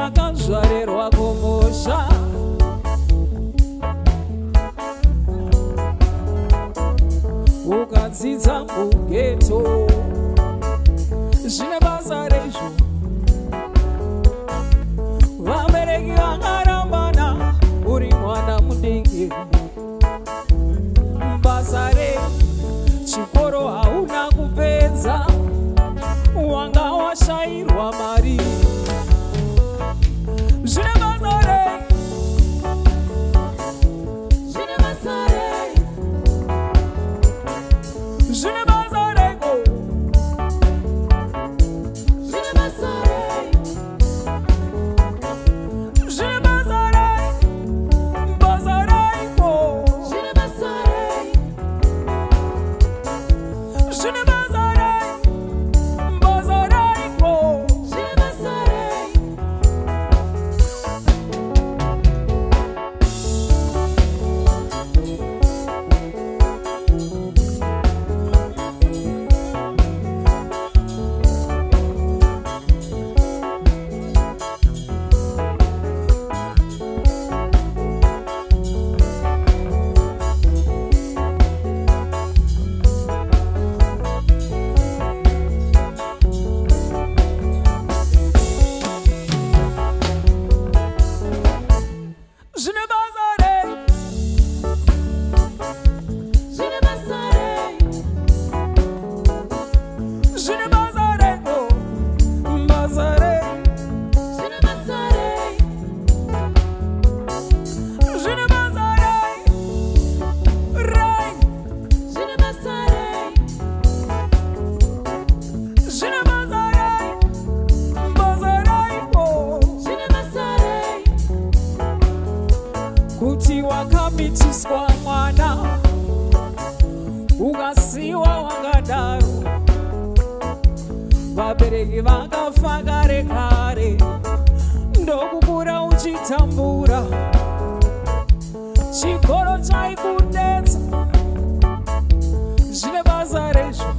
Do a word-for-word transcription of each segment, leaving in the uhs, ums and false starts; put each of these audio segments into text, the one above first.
wakazvarerwa kumusha ukadzidza mugeto zvine basa rezvo vabereki vakarambana uri mwana mudiki basa rechikoro hauna kupedza wanga washairwa mari zvine basa re zvine basa re zvine basa reko zvine basa re zvine basa re basa reko zvine basa re zvine basa re basa reko zvine basa re Žene bazare, žene bazare, žene bazare, oh, bazare, žene bazare, žene bazare, rai, žene bazare, žene bazare, bazare, oh, žene bazare. Kuti wakabitiswa mwana ukasiwa wangadaro vabereki vakafa kare kare ndokukura uchitambura chikoro chaikudetsa zvine basa rezvo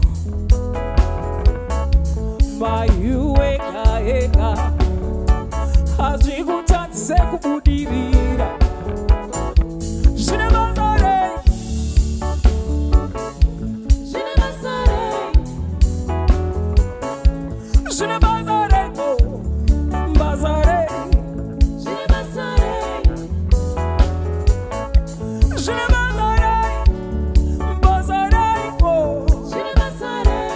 mayu ega ega hazvikutadzise kubudirira Žene bazare, žene bazare, žene bazare, oh, bazare, žene bazare, žene bazare, bazare, oh, žene bazare,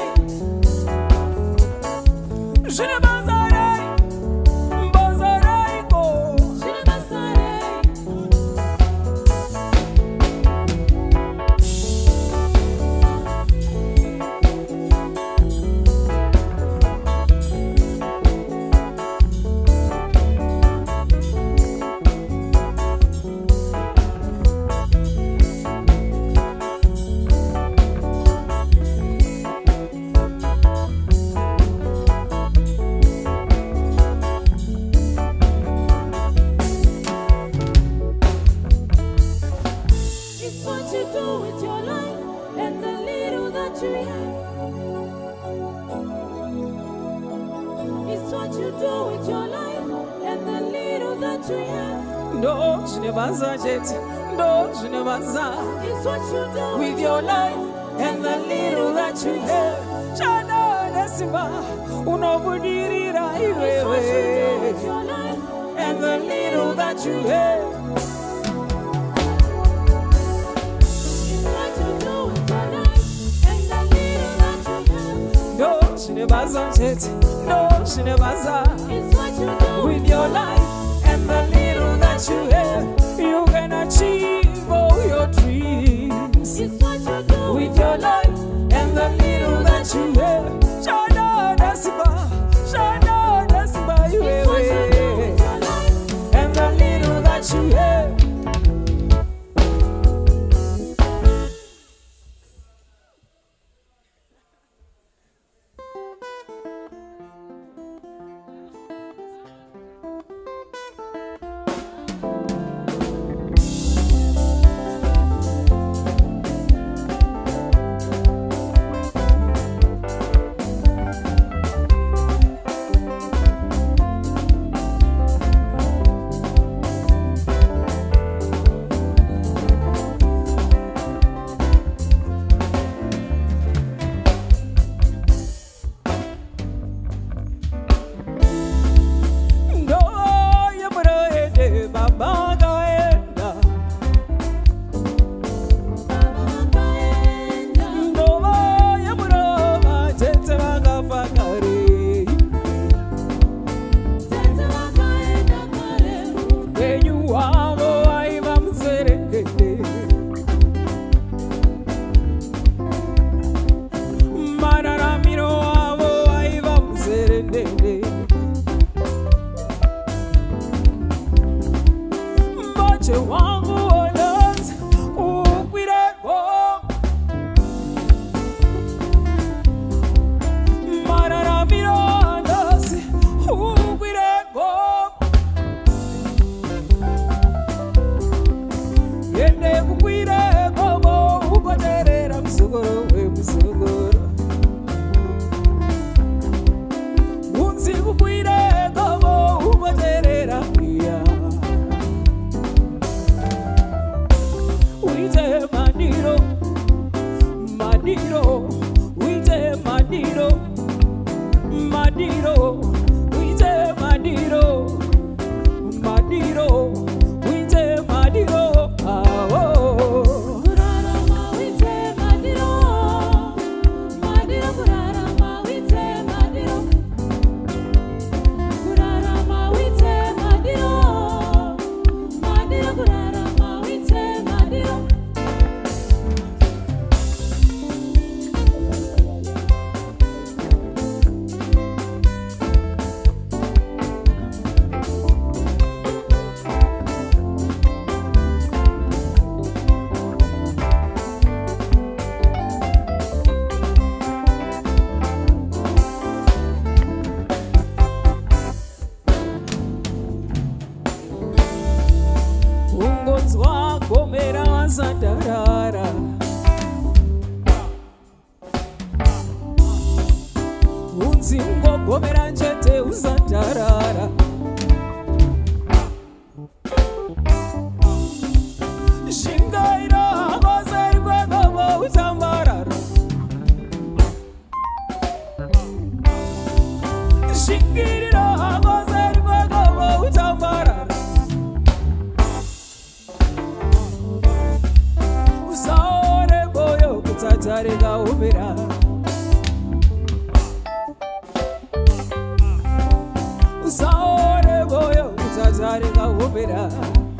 žene bazare, bazare, oh, žene bazare. It's what you do with your life and the little that you have. It's what you do with your life and the little that you have. No, zvine basa chete. No, zvine basa. It's what you do with your life and the little that you have. Chana nesimba unobudirira iwewe. It's what you do with your life and the little that you have. No, zvine basa chete. No, zvine basa. It's what you do with your life and the little that you have. You can achieve all your dreams. It's what you do with your life and the little that you have. Shana nasiba, shana nasiba, you have. And the little that you have. gomera wasatarara. Unzingo gomera njete usatarara. Shingaira gozeri gogo utambarara. Shingirira gozeri gogo utambarara. Usaore boyo kutatarega ubira. Usaore boyo kutatarega ubira.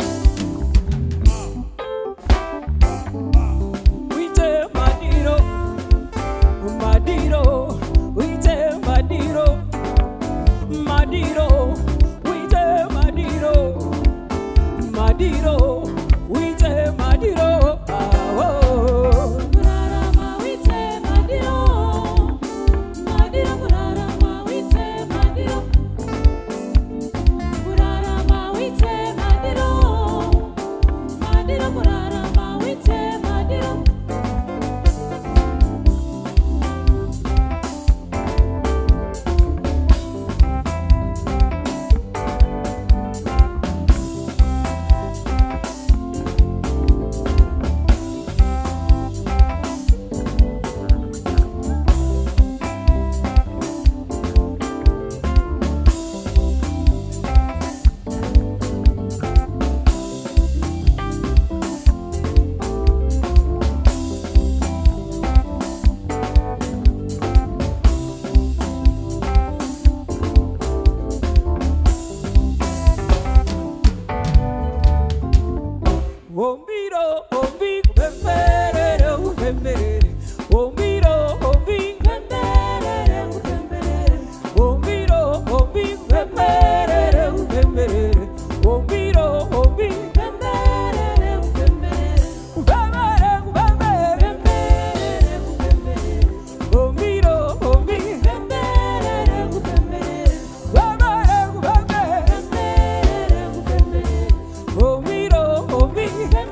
Madiro, we te Madiro, Madiro, we te Madiro, oh. Kurarama we te Madiro, Madiro kurarama we te Madiro, kurarama we te Madiro, Madiro kurarama we te Madiro. Ombiro, ombi, pemberere, pemberere. Ombiro, ombi, pemberere, pemberere. Ombiro, ombi, pemberere, pemberere. Ombiro, ombi, pemberere, pemberere. Pemberere, pemberere, pemberere. Ombiro, ombi, pemberere, pemberere. Pemberere, pemberere, pemberere. Ombiro, ombi.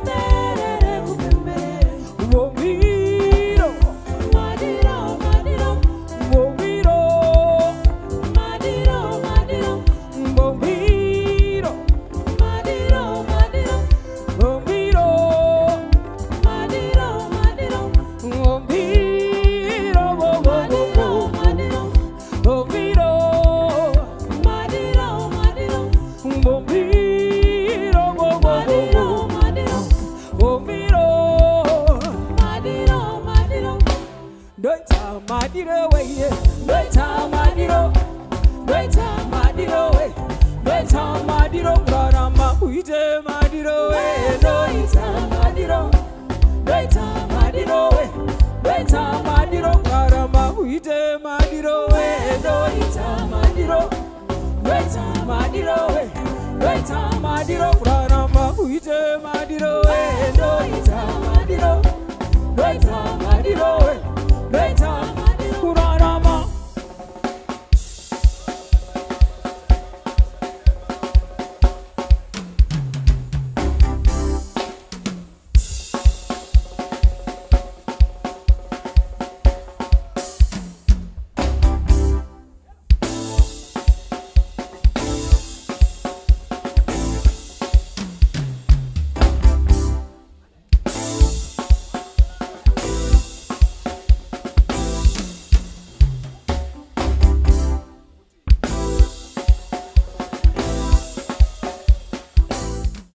Madiro way, Beta Madiro, Beta Madiro way, Beta Madiro, Rama, Uite Madiro way, Beta Madiro, Beta Madiro way, Beta Madiro, Rama, Uite Madiro way, Beta Madiro, Beta Madiro way, Beta Madiro.